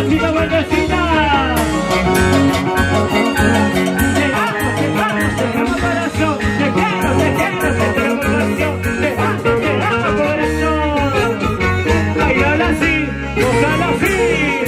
vueltecita, vueltecita. Corazón, te quiero, corazón, te amo, corazón. Bailala así, tócala así.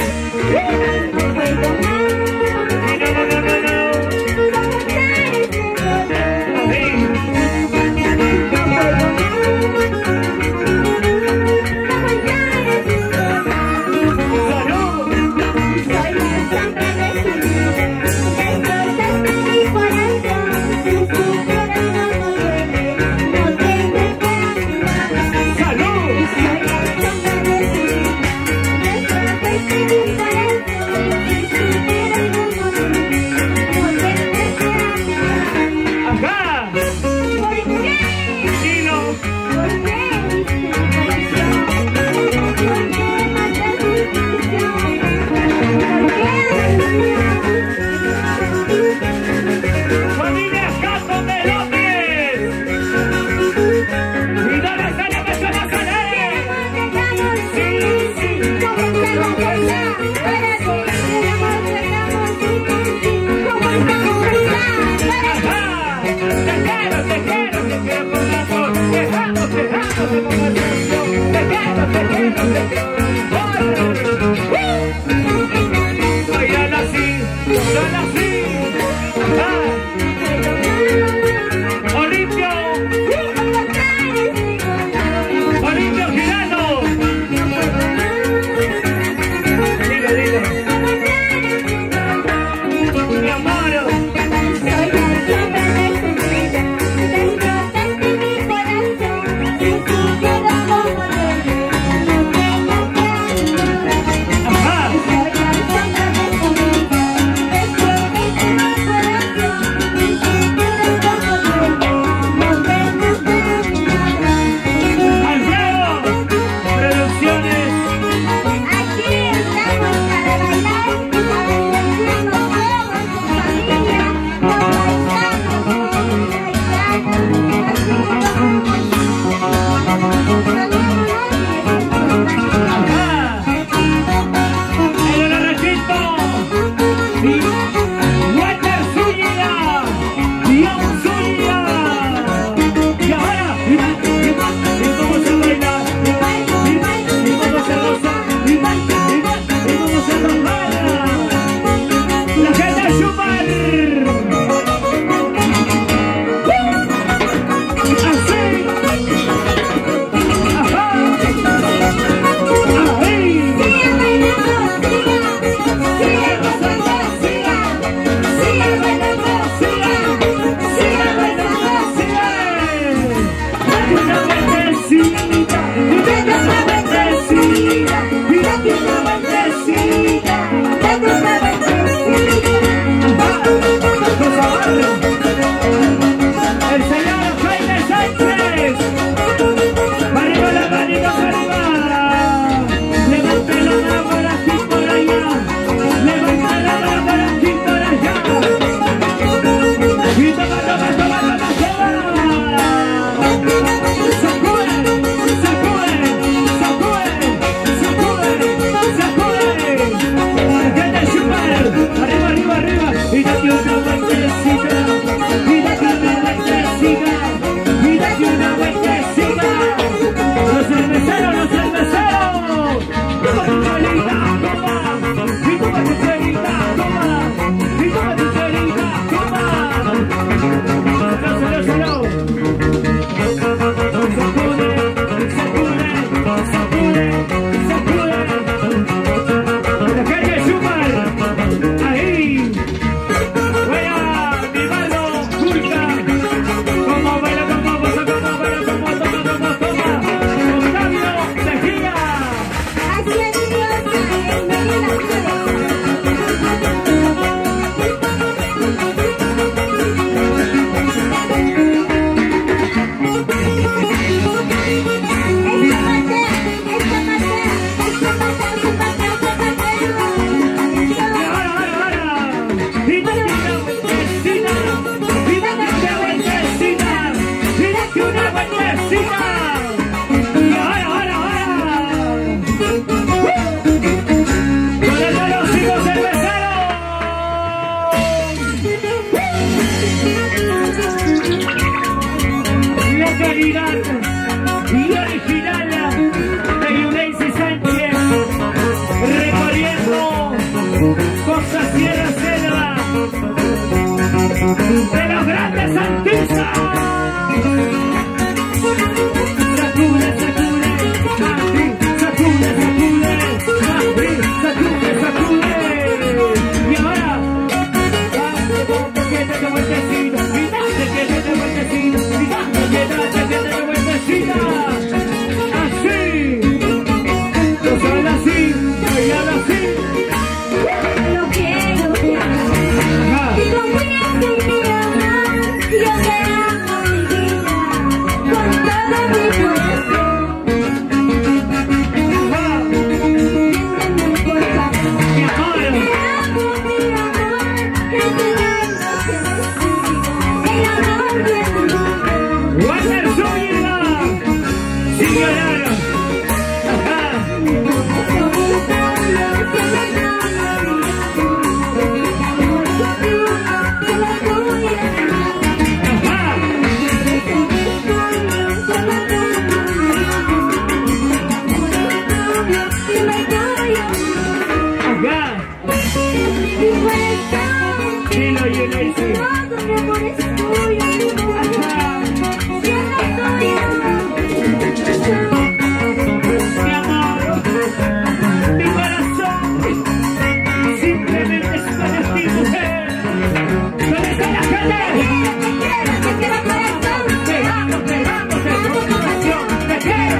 Acá. Dilo, Yulacy. Mi corazón simplemente es para ti, mujer. ¿Dónde está la gente? Te amo, con pasión. Te quiero,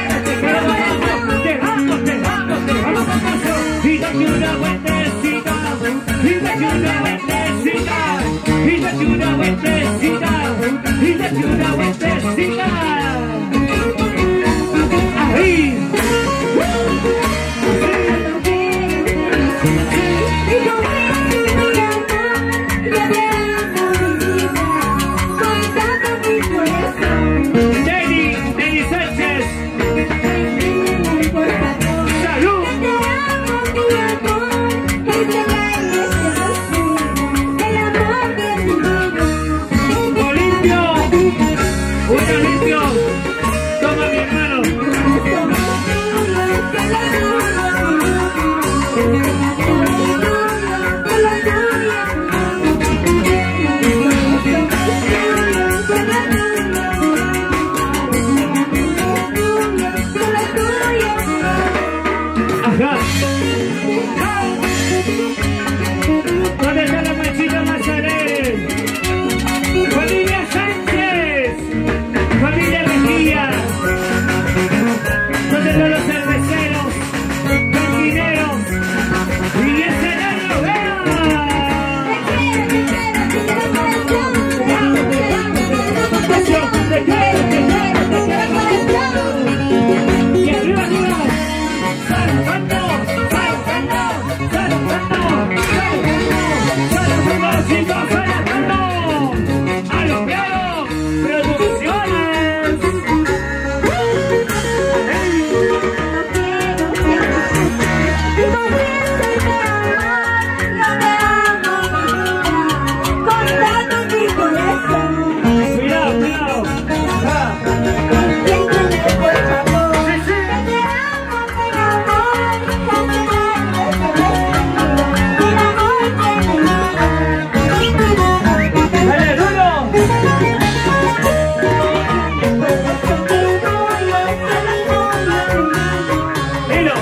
con pasión. Y date una vueltecita, y date una vueltecita, y date una vueltecita, y date una vueltecita. Ahí. Denny Sánchez. Salud. Limpio. Toma, mi hermano. Ajá. ¿Dónde está la machita más alegre? Familia Sánchez. Familia Mejía. ¿Dónde están los cerveceros, cantineros y el escenario? ¡Vea! Te quiero, y arriba, saltando, chicos, saltando, a los pianos, producciones. Cuidado. Dale, duro. Dilo.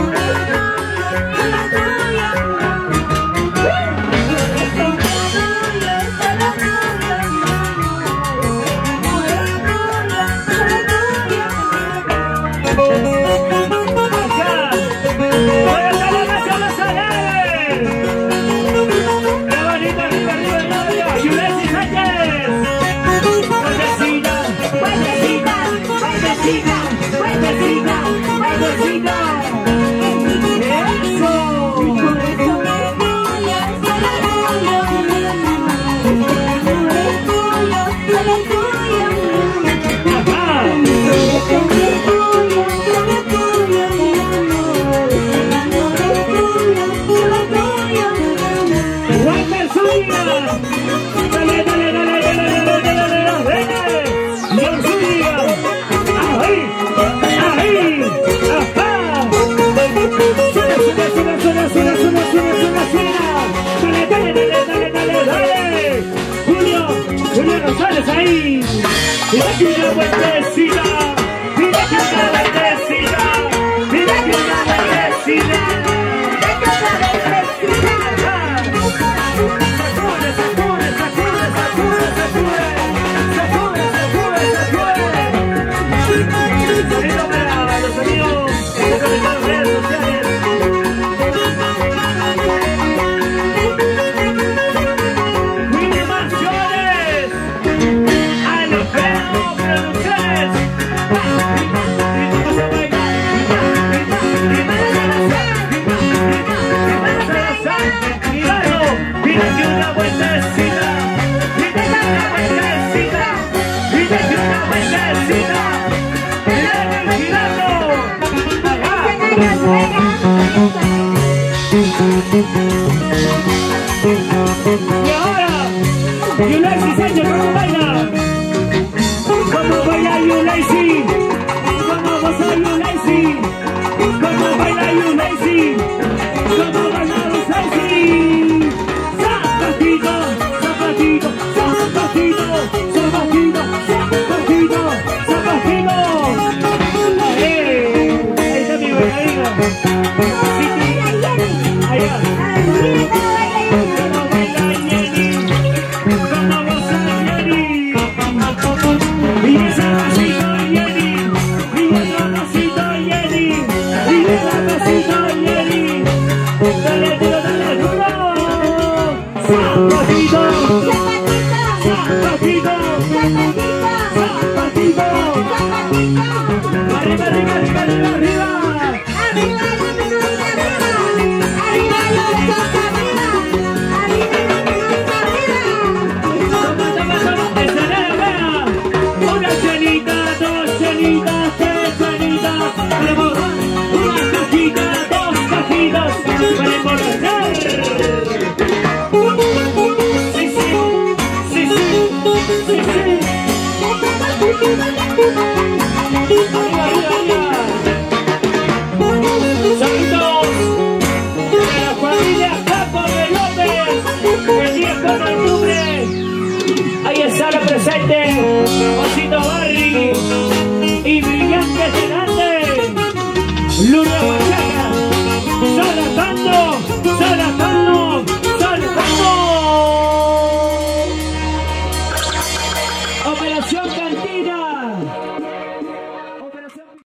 Julio Rosales ahí. Mira que una vueltecita. Mira que una vueltecita. Mira que una vueltecita. Saludos para los amigos de las redes sociales. Y ahora, Yulacy Sánchez, ¿cómo baila? ¿Cómo baila Yulacy? ¿Cómo baila Yulacy? ¿Cómo baila Yulacy? Ceci. Como bailaron Ceci. Zapatito, zapatito, zapatito, zapatito, zapatito, zapatito. Ahí está mi bailarina. Allá. Como baila Jenny. Como goza Jenny. Y ese pasito Jenny. Y ese pasito Jenny. Y ese pasito Jenny. Dale duro, dale duro. Zapatito. Zapatito. Zapatito. Arriba, arriba, arriba, arriba, arriba. Ahí está la presente, Osito Barry y Brillante Hernández, Luna Machaca, Sala Tanto.